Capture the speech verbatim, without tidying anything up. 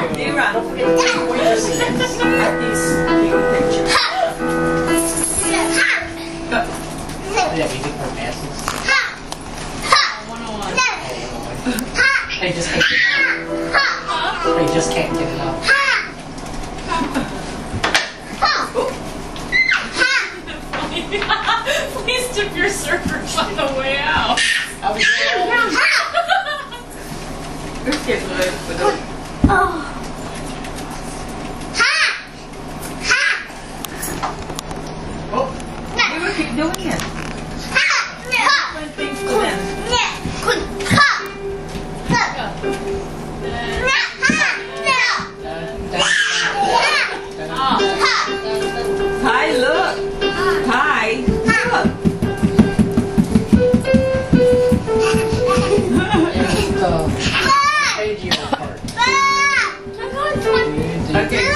Do run. Don't forget to take away your seats. At these pictures. Yeah, we need our masses. one oh one. They just can't get it out. They just can't get it out. Please dip your surfers on the way out. This kid's good. Oh. Oh. We will keep doing it. When things go in. Ty, look. Ty, look. Page you apart. Okay.